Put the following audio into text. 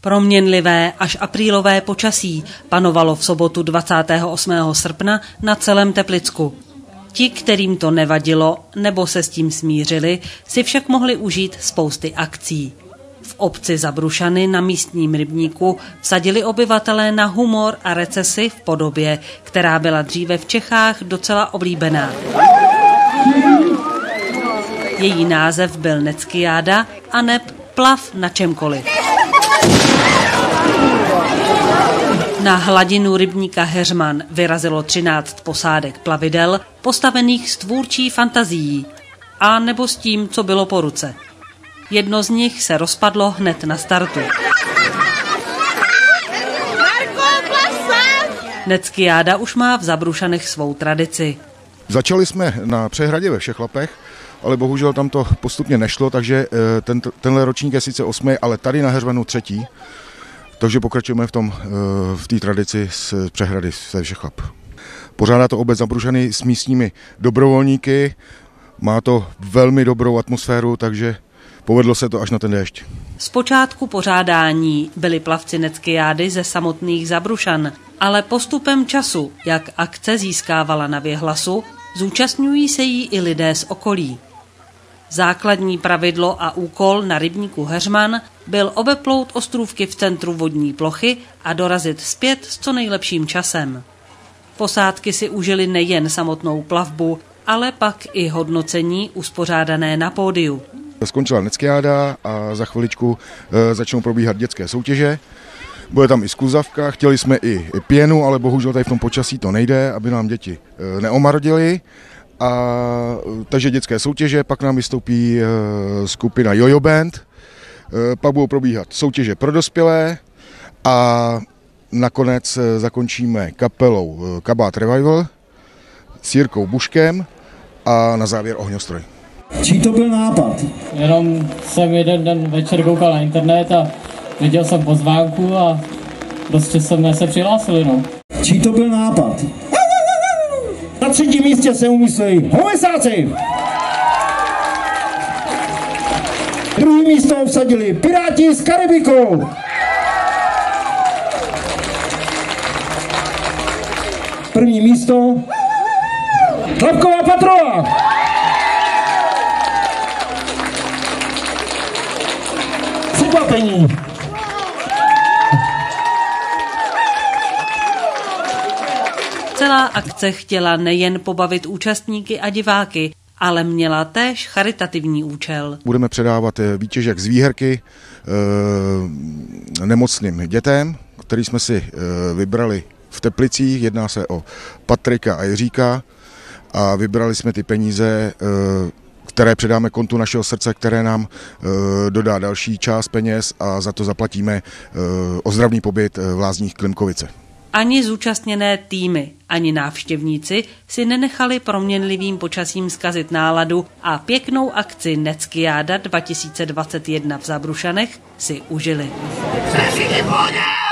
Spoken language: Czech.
Proměnlivé až aprílové počasí panovalo v sobotu 28. srpna na celém Teplicku. Ti, kterým to nevadilo nebo se s tím smířili, si však mohli užít spousty akcí. V obci Zabrušany na místním rybníku vsadili obyvatelé na humor a recesi v podobě, která byla dříve v Čechách docela oblíbená. Její název byl Neckiáda aneb Plav na čemkoliv. Na hladinu rybníka Heřman vyrazilo 13 posádek plavidel, postavených s tvůrčí fantazií, a nebo s tím, co bylo po ruce. Jedno z nich se rozpadlo hned na startu. Neckiáda už má v Zabrušanech svou tradici. Začali jsme na přehradě ve Všechlapech, ale bohužel tam to postupně nešlo, takže tenhle ročník je sice 8., ale tady na Heřmanu 3. Takže pokračujeme v té tradici z přehrady ze Všechlap. Pořádá to obec Zabrušany s místními dobrovolníky, má to velmi dobrou atmosféru, takže povedlo se to až na ten déšť. Zpočátku pořádání byli plavci Neckiády ze samotných Zabrušan, ale postupem času, jak akce získávala na věhlasu, zúčastňují se jí i lidé z okolí. Základní pravidlo a úkol na rybníku Heřman byl obeplout ostrůvky v centru vodní plochy a dorazit zpět s co nejlepším časem. Posádky si užili nejen samotnou plavbu, ale pak i hodnocení uspořádané na pódiu. Skončila Neckiáda a za chviličku začnou probíhat dětské soutěže. Bude tam i skluzavka, chtěli jsme i pěnu, ale bohužel tady v tom počasí to nejde, aby nám děti neomardily. Takže dětské soutěže, pak nám vystoupí skupina Jojo Band, pak budou probíhat soutěže pro dospělé a nakonec zakončíme kapelou Kabát Revival s Jirkou Buškem a na závěr ohňostroj. Čí to byl nápad? Jenom jsem jeden den večer koukal na internet a viděl jsem pozvánku a prostě jsme se přihlásili. No. Čí to byl nápad? Na 3. místě se umístějí Hovesáci. 2. místo obsadili Piráti z Karibiku. 1. místo Tlapková patrola. Překvapení. Celá akce chtěla nejen pobavit účastníky a diváky, ale měla též charitativní účel. Budeme předávat výtěžek z výherky nemocným dětem, který jsme si vybrali v Teplicích. Jedná se o Patrika a Jiříka a vybrali jsme ty peníze, které předáme kontu našeho srdce, které nám dodá další část peněz a za to zaplatíme ozdravný pobyt v lázních Klimkovice. Ani zúčastněné týmy, ani návštěvníci si nenechali proměnlivým počasím zkazit náladu a pěknou akci Neckiáda 2021 v Zabrušanech si užili.